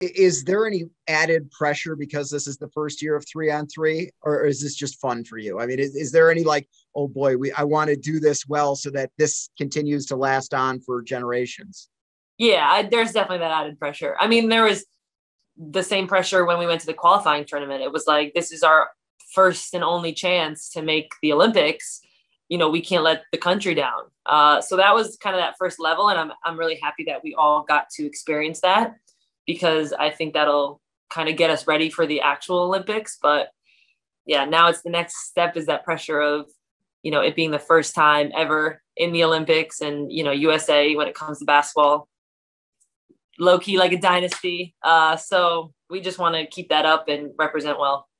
Is there any added pressure because this is the first year of 3-on-3, or is this just fun for you? I mean, is there any like, oh boy, I want to do this well so that this continues to last on for generations? Yeah, there's definitely that added pressure. I mean, there was the same pressure when we went to the qualifying tournament. It was like, this is our first and only chance to make the Olympics. You know, we can't let the country down. So that was kind of that first level. And I'm really happy that we all got to experience that, because I think that'll kind of get us ready for the actual Olympics. But yeah, now it's the next step is that pressure of, you know, it being the first time ever in the Olympics, and, you know, USA when it comes to basketball, low key like a dynasty. So we just want to keep that up and represent well.